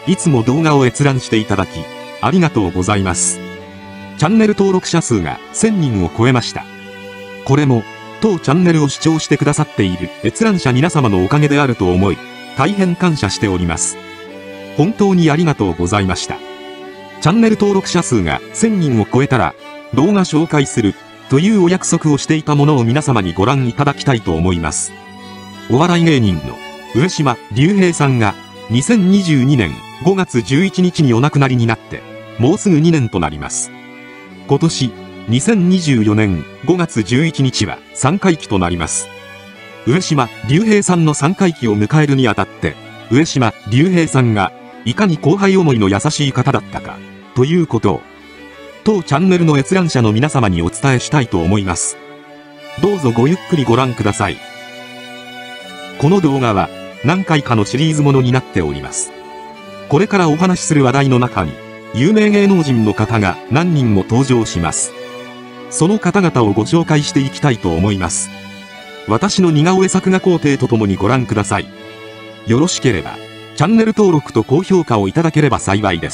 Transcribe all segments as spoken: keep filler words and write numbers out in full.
いつも動画を閲覧していただき、ありがとうございます。チャンネル登録者数がせんにんを超えました。これも、当チャンネルを視聴してくださっている閲覧者皆様のおかげであると思い、大変感謝しております。本当にありがとうございました。チャンネル登録者数がせんにんを超えたら、動画紹介するというお約束をしていたものを皆様にご覧いただきたいと思います。お笑い芸人の上島竜兵さんがにせんにじゅうにねんごがつじゅういちにちにお亡くなりになって、もうすぐにねんとなります。今年、にせんにじゅうよねんごがつじゅういちにちはさんかいきとなります。上島竜兵さんのさんかいきを迎えるにあたって、上島竜兵さんがいかに後輩思いの優しい方だったか、ということを、当チャンネルの閲覧者の皆様にお伝えしたいと思います。どうぞごゆっくりご覧ください。この動画は何回かのシリーズものになっております。これからお話しする話題の中に、有名芸能人の方が何人も登場します。その方々をご紹介していきたいと思います。私の似顔絵作画工程とともにご覧ください。よろしければ、チャンネル登録と高評価をいただければ幸いです。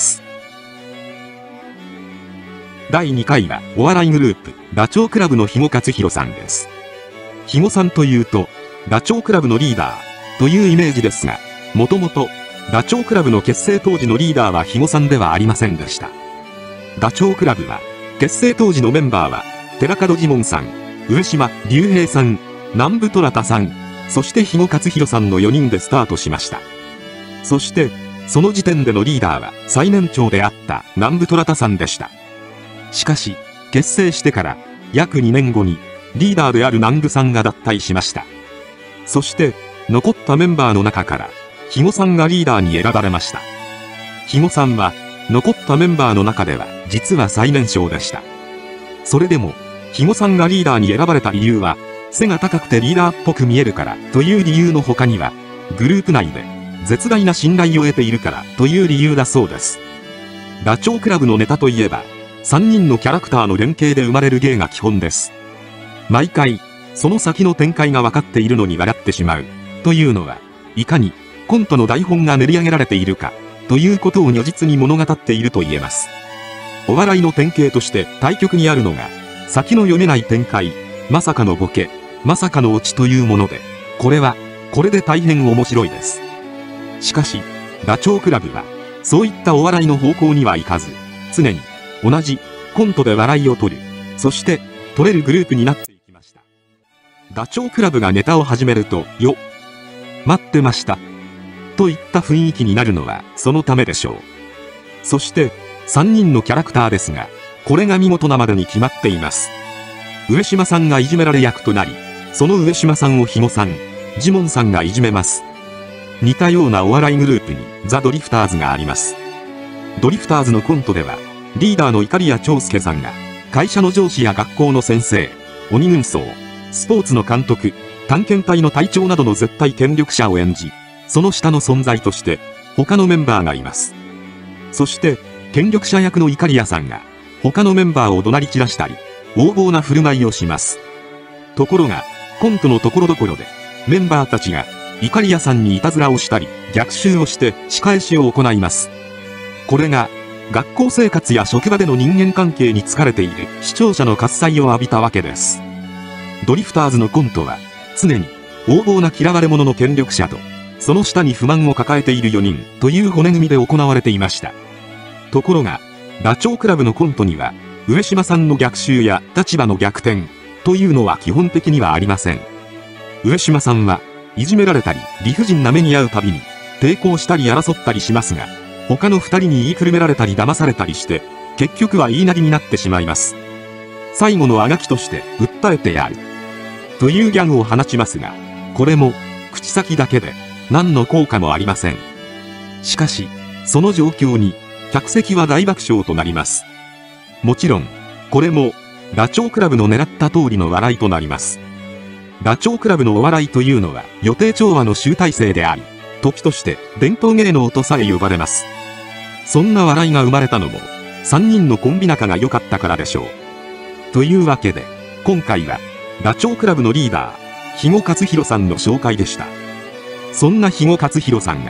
だいにかいはお笑いグループ、ダチョウ倶楽部の肥後克広さんです。肥後さんというと、ダチョウ倶楽部のリーダーというイメージですが、もともと、ダチョウ倶楽部の結成当時のリーダーは肥後さんではありませんでした。ダチョウ倶楽部は、結成当時のメンバーは、寺門ジモンさん、上島竜兵さん、南部虎弾さん、そして肥後克広さんのよにんでスタートしました。そして、その時点でのリーダーは最年長であった南部虎弾さんでした。しかし、結成してから約にねんごにリーダーである南部さんが脱退しました。そして、残ったメンバーの中から、肥後さんがリーダーに選ばれました。肥後さんは、残ったメンバーの中では実は最年少でした。それでも、肥後さんがリーダーに選ばれた理由は、背が高くてリーダーっぽく見えるからという理由の他には、グループ内で絶大な信頼を得ているからという理由だそうです。ダチョウ倶楽部のネタといえば、さんにんのキャラクターの連携で生まれる芸が基本です。毎回、その先の展開が分かっているのに笑ってしまう。というのは、いかにコントの台本が練り上げられているか、ということを如実に物語っていると言えます。お笑いの典型として対極にあるのが、先の読めない展開、まさかのボケ、まさかのオチというもので、これは、これで大変面白いです。しかし、ダチョウ倶楽部は、そういったお笑いの方向にはいかず、常に、同じ、コントで笑いを取る、そして、取れるグループになっていきました。ダチョウ倶楽部がネタを始めると、よ、待ってました。といった雰囲気になるのは、そのためでしょう。そして、さんにんのキャラクターですが、これが見事なまでに決まっています。上島さんがいじめられ役となり、その上島さんを肥後さん、ジモンさんがいじめます。似たようなお笑いグループにザ・ドリフターズがあります。ドリフターズのコントでは、リーダーの碇谷長介さんが、会社の上司や学校の先生、鬼軍曹、スポーツの監督、探検隊の隊長などの絶対権力者を演じ、その下の存在として、他のメンバーがいます。そして、権力者役の碇谷さんが、他のメンバーを怒鳴り散らしたり、横暴な振る舞いをします。ところが、コントのところどころで、メンバーたちが、碇谷さんにいたずらをしたり、逆襲をして仕返しを行います。これが、学校生活や職場での人間関係に疲れている視聴者の喝采を浴びたわけです。ドリフターズのコントは、常に、横暴な嫌われ者の権力者と、その下に不満を抱えているよにんという骨組みで行われていました。ところが、ダチョウ倶楽部のコントには、上島さんの逆襲や立場の逆転というのは基本的にはありません。上島さんはいじめられたり理不尽な目に遭うたびに抵抗したり争ったりしますが、他の二人に言いくるめられたり騙されたりして、結局は言いなりになってしまいます。最後のあがきとして訴えてやる。というギャグを放ちますが、これも口先だけで何の効果もありません。しかし、その状況に客席は大爆笑となります。もちろん、これもダチョウ倶楽部の狙った通りの笑いとなります。ダチョウ倶楽部のお笑いというのは予定調和の集大成であり、時として伝統芸能とさえ呼ばれます。そんな笑いが生まれたのも、さんにんのコンビ仲が良かったからでしょう。というわけで、今回は、ダチョウ倶楽部のリーダー、肥後克広さんの紹介でした。そんな肥後克広さんが、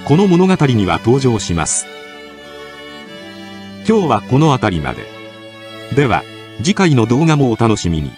この物語には登場します。今日はこの辺りまで。では、次回の動画もお楽しみに。